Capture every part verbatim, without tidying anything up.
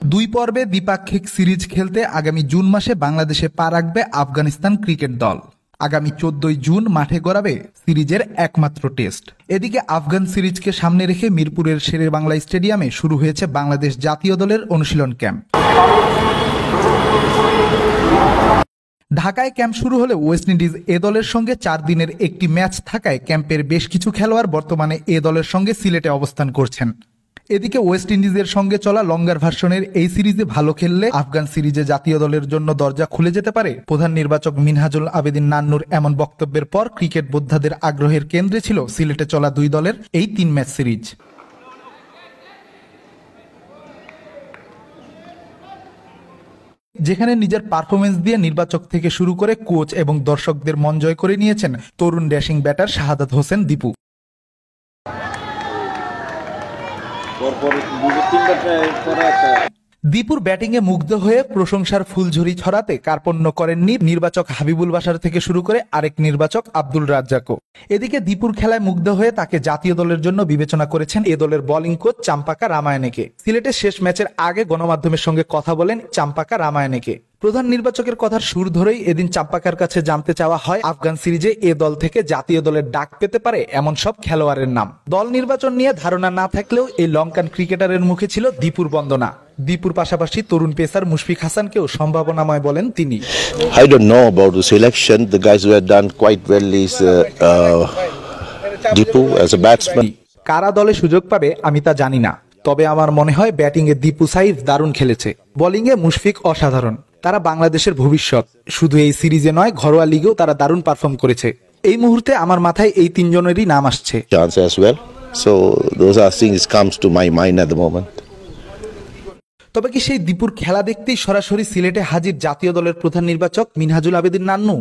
দুই পর্বে দ্বিপাক্ষিক সিরিজ খেলতে আগামী জুন মাসে বাংলাদেশে পা রাখবে আফগানিস্তান ক্রিকেট দল। আগামী চোদ্দই জুন মাঠে গড়াবে সিরিজের একমাত্র টেস্ট। এদিকে আফগান সিরিজকে সামনে রেখে মিরপুরের শেরে বাংলা স্টেডিয়ামে শুরু হয়েছে বাংলাদেশ জাতীয় দলের অনুশীলন ক্যাম্প। ঢাকায় ক্যাম্প শুরু হলে ওয়েস্ট ইন্ডিজ এ দলের সঙ্গে চার দিনের একটি ম্যাচ থাকায় ক্যাম্পের বেশ কিছু খেলোয়াড় বর্তমানে এ দলের সঙ্গে সিলেটে অবস্থান করছেন। এদিকে ওয়েস্ট ইন্ডিজের সঙ্গে চলা লঙ্গার ভার্সনের এই সিরিজে ভালো খেললে আফগান সিরিজে জাতীয় দলের জন্য দরজা খুলে যেতে পারে। প্রধান নির্বাচক মিনহাজুল আবেদিন নান্নুর এমন বক্তব্যের পর ক্রিকেট বোদ্ধাদের আগ্রহের কেন্দ্রে ছিল সিলেটে চলা দুই দলের এই তিন ম্যাচ সিরিজ। যেখানে নিজের পারফরমেন্স দিয়ে নির্বাচক থেকে শুরু করে কোচ এবং দর্শকদের মন জয় করে নিয়েছেন তরুণ ড্যাশিং ব্যাটার শাহাদাত হোসেন দীপু। দীপুর ব্যাটিংয়ে মুগ্ধ হয়ে প্রশংসার ফুলঝুরি ছড়াতে কার্পণ্য করেননি নির্বাচক হাবিবুল বাশার থেকে শুরু করে আরেক নির্বাচক আব্দুল রাজ্জাকও। এদিকে দীপুর খেলায় মুগ্ধ হয়ে তাকে জাতীয় দলের জন্য বিবেচনা করেছেন এ দলের বোলিং কোচ চাম্পাকা রামায়ণেকে। সিলেটের শেষ ম্যাচের আগে গণমাধ্যমের সঙ্গে কথা বলেন চাম্পাকা রামায়ণেকে। প্রধান নির্বাচকের কথার সুর ধরেই এদিন চাম্পাকার কাছে জানতে চাওয়া হয় আফগান সিরিজে এ দল থেকে জাতীয় দলের ডাক পেতে পারে এমন সব খেলোয়াড়ের নাম। দল নির্বাচন নিয়ে ধারণা না থাকলেও এই লঙ্কান ক্রিকেটারের মুখে ছিল দীপুর বন্দনা। দীপুর পাশাপাশি তরুণ পেসার মুশফিক হাসানকেও সম্ভাবনাময় বলেন তিনি। I don't know about the selection. The guys who have done quite well is uh, uh, Deepu as a batsman. কারা দলে সুযোগ পাবে আমি তা জানি না, তবে আমার মনে হয় ব্যাটিং এ দীপু সাইফ দারুণ খেলেছে, বোলিং এ মুশফিক অসাধারণ। তারা বাংলাদেশের ভবিষ্যৎ। শুধু এই সিরিজে নয়, ঘরোয়া লিগেও তারা দারুণ পারফর্ম করেছে। এই মুহূর্তে আমার মাথায় এই তিনজনেরই নাম আসছে। Chance as well. So those are things comes to my mind at the moment. তবে কি সেই দীপুর খেলা দেখতেই সরাসরি সিলেটে হাজির জাতীয় দলের প্রধান নির্বাচক মিনহাজুল আবেদিন নান্নু?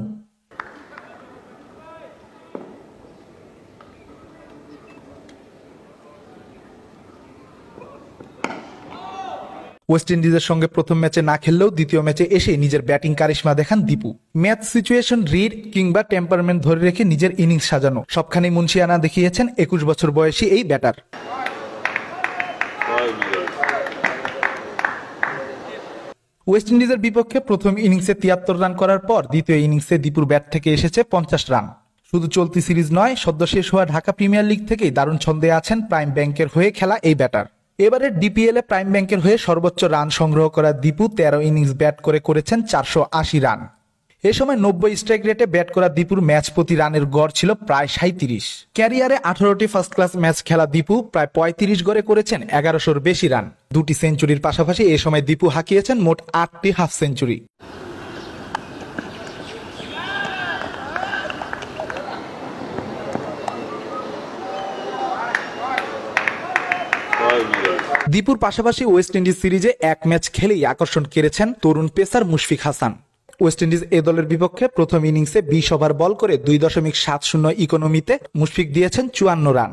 ওয়েস্ট ইন্ডিজের সঙ্গে প্রথম ম্যাচে না খেললেও দ্বিতীয় ম্যাচে এসে নিজের ব্যাটিং কারিশমা দেখান দীপু। ম্যাচ সিচুয়েশন রিড কিংবা টেম্পারমেন্ট ধরে রেখে নিজের ইনিংস সাজানো সবখানেই মুন্সিয়ানা দেখিয়েছেন একুশ বছর বয়সী এই ব্যাটার। ওয়েস্ট ইন্ডিজের বিপক্ষে প্রথম ইনিংসে তিয়াত্তর রান করার পর দ্বিতীয় ইনিংসে দীপুর ব্যাট থেকে এসেছে পঞ্চাশ রান। শুধু চলতি সিরিজ নয়, সদ্য শেষ হওয়া ঢাকা প্রিমিয়ার লিগ থেকেই দারুণ ছন্দে আছেন প্রাইম ব্যাংকের হয়ে খেলা এই ব্যাটার। এবারের ডিপিএল এ প্রাইম ব্যাংকের হয়ে সর্বোচ্চ রান সংগ্রহ করা দীপু তেরো ইনিংস ব্যাট করে করেছেন চারশো আশি রান। এ সময় নব্বই স্ট্রাইক রেটে ব্যাট করা দীপুর ম্যাচ প্রতি রানের গড় ছিল প্রায় সাঁইত্রিশ। ক্যারিয়ারে আঠারোটি ফার্স্ট ক্লাস ম্যাচ খেলা দীপু প্রায় পঁয়ত্রিশ গড়ে করেছেন এগারোশোর বেশি রান। দুটি সেঞ্চুরির পাশাপাশি এ সময় দীপু হাঁকিয়েছেন মোট আটটি হাফ সেঞ্চুরি। দীপুর পাশাপাশি ওয়েস্ট ইন্ডিজ সিরিজে এক ম্যাচ খেলেই আকর্ষণ কেড়েছেন তরুণ pacer Mushfiq Hasan. West Indies A দলের বিপক্ষে প্রথম ইনিংসে বিশ ওভার বল করে দুই দশমিক সাত শূন্য ইকোনমিতে মুশফিক দিয়েছেন চুয়ান্ন রান।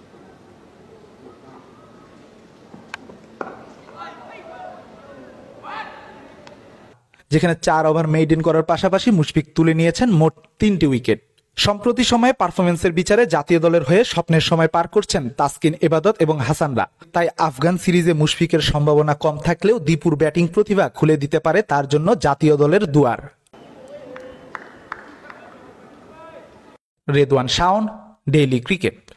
যেখানে চার ওভার মেইডেন করার পাশাপাশি মুশফিক তুলে নিয়েছেন মোট তিনটি উইকেট। সম্প্রতি সময়ে পারফরমেন্সের বিচারে জাতীয় দলের হয়ে স্বপ্নের সময় পার করছেন তাসকিন এবাদত এবং হাসানরা। তাই আফগান সিরিজে মুশফিকের সম্ভাবনা কম থাকলেও দীপুর ব্যাটিং প্রতিভা খুলে দিতে পারে তার জন্য জাতীয় দলের দুয়ার। Redwan Shawon, Daily cricket.